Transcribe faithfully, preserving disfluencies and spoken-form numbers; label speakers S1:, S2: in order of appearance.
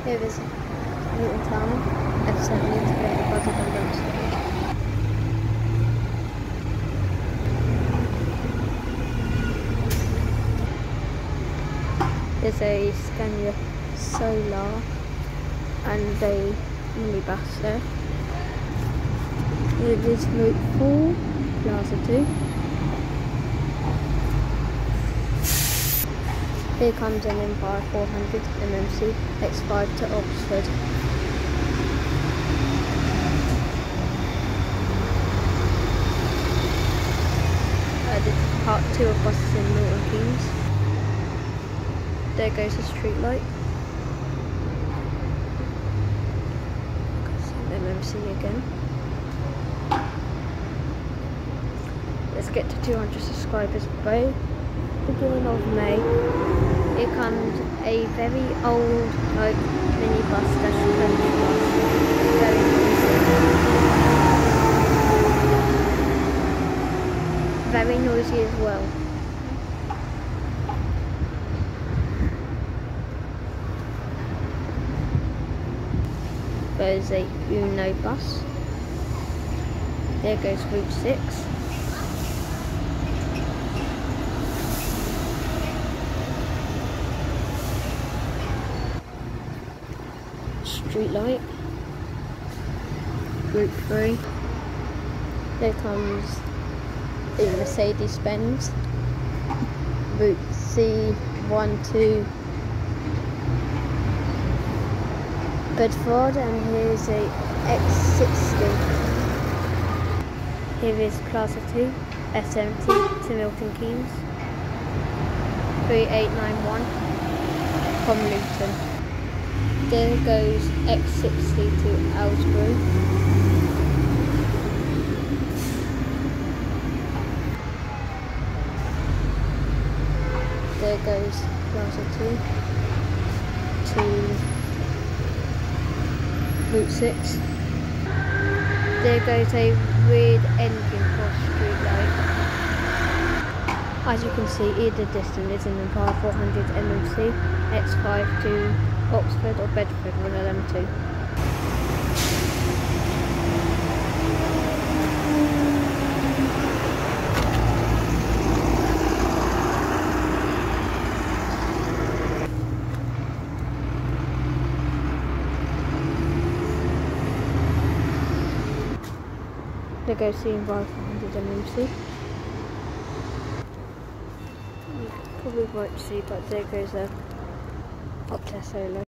S1: Here is Milton Town, evidently to get the buzzer condoms. There's a Scania Solar and a minibus there. It is Route four, Plaza two. Here comes an Empire four hundred M M C X five to Oxford. Uh, this is part two of buses in Milton Keynes. There goes the street light. M M C again. Let's get to two hundred subscribers by beginning of May. Here comes a very old like minibus dash coach bus. Very noisy. Very noisy as well. There's a Uno bus. There goes Route six. Street light. Route three. There comes the Mercedes Benz. Route C one two. Bedford, and here's a X sixty. Here is Plaza two, S seventy to Milton Keynes. three eight nine one from Luton. There goes X sixty to Aylesbury. There goes Plaza two to Route six. There goes a weird engine for street light. As you can see, either distance is an Empire four hundred M M C X five to Oxford or Bedford, one of them two. There goes the Empire four hundred M M C. You probably won't see, but there goes a Opta Solo.